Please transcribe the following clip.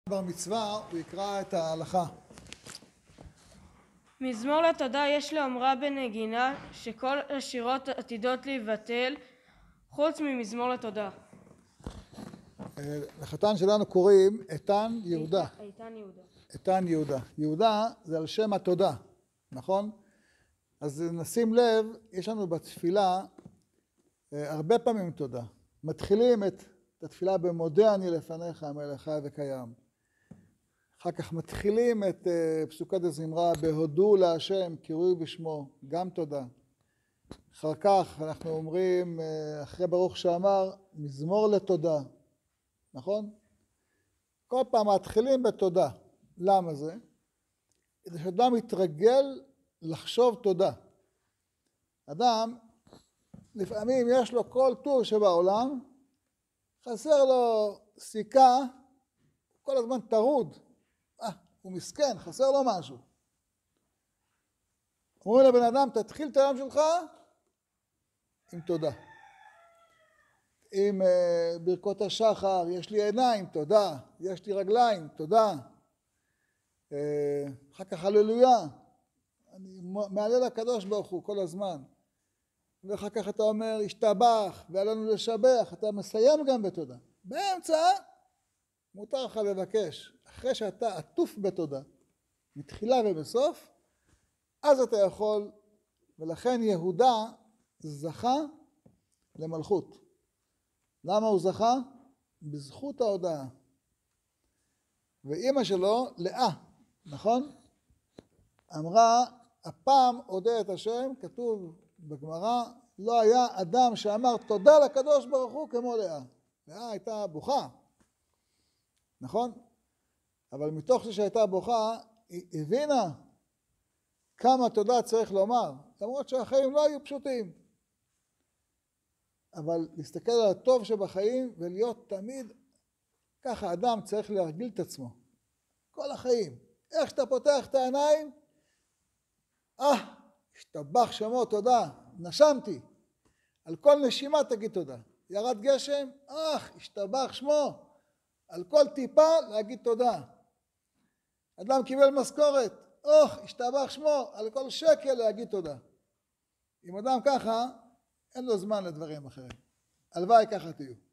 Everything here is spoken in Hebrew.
בר מצווה הוא יקרא את ההלכה. מזמור לתודה יש לאומרה בנגינה שכל השירות עתידות להיבטל חוץ ממזמור לתודה. לחתן שלנו קוראים איתן יהודה. איתן יהודה. איתן יהודה. יהודה זה על שם התודה, נכון? אז נשים לב, יש לנו בתפילה הרבה פעמים תודה. מתחילים את התפילה במודה אני לפניך המלך חי וקיים. אחר כך מתחילים את פסוקת הזמרה בהודו להשם קראו בשמו, גם תודה. אחר כך אנחנו אומרים אחרי ברוך שאמר מזמור לתודה, נכון? כל פעם מתחילים בתודה. למה זה? כדי שאדם יתרגל לחשוב תודה. אדם לפעמים יש לו כל טוב שבעולם, חסר לו סיכה, כל הזמן טרוד, הוא מסכן, חסר לו משהו. אומרים לבן אדם, תתחיל את היום שלך עם תודה. עם ברכות השחר, יש לי עיניים, תודה. יש לי רגליים, תודה. אחר כך הללויה. אני מעלה לקדוש ברוך הוא כל הזמן. ואחר כך אתה אומר, השתבח, ועלינו לשבח. אתה מסיים גם בתודה. באמצע, מותר לך לבקש. אחרי שאתה עטוף בתודה, מתחילה ובסוף, אז אתה יכול, ולכן יהודה זכה למלכות. למה הוא זכה? בזכות ההודעה. ואימא שלו, לאה, נכון? אמרה, הפעם הודה את השם, כתוב בגמרא, לא היה אדם שאמר תודה לקדוש ברוך הוא כמו לאה. לאה הייתה בוכה, נכון? אבל מתוך זה שהייתה בוכה, היא הבינה כמה תודה צריך לומר, למרות שהחיים לא היו פשוטים. אבל להסתכל על הטוב שבחיים ולהיות תמיד, ככה אדם צריך להרגיל את עצמו. כל החיים. איך שאתה פותח את העיניים, השתבח שמו תודה, נשמתי. על כל נשימה תגיד תודה. ירד גשם, השתבח שמו. על כל טיפה להגיד תודה. אדם קיבל משכורת, השתבח שמו. על כל שקל להגיד תודה. אם אדם ככה, אין לו זמן לדברים אחרים. הלוואי ככה תהיו.